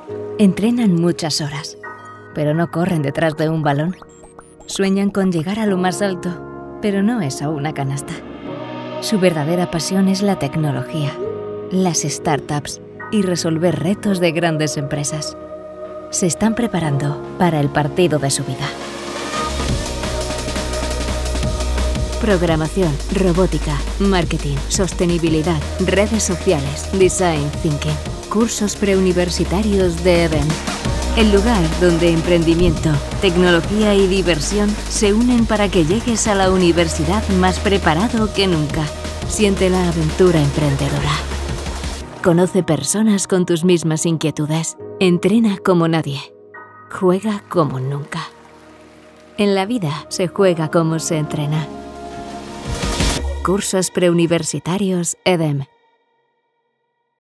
Entrenan muchas horas, pero no corren detrás de un balón. Sueñan con llegar a lo más alto, pero no es a una canasta. Su verdadera pasión es la tecnología, las startups y resolver retos de grandes empresas. Se están preparando para el partido de su vida. Programación, robótica, marketing, sostenibilidad, redes sociales, design thinking. Cursos preuniversitarios de EDEM. El lugar donde emprendimiento, tecnología y diversión se unen para que llegues a la universidad más preparado que nunca. Siente la aventura emprendedora. Conoce personas con tus mismas inquietudes. Entrena como nadie. Juega como nunca. En la vida se juega como se entrena. Cursos preuniversitarios EDEM.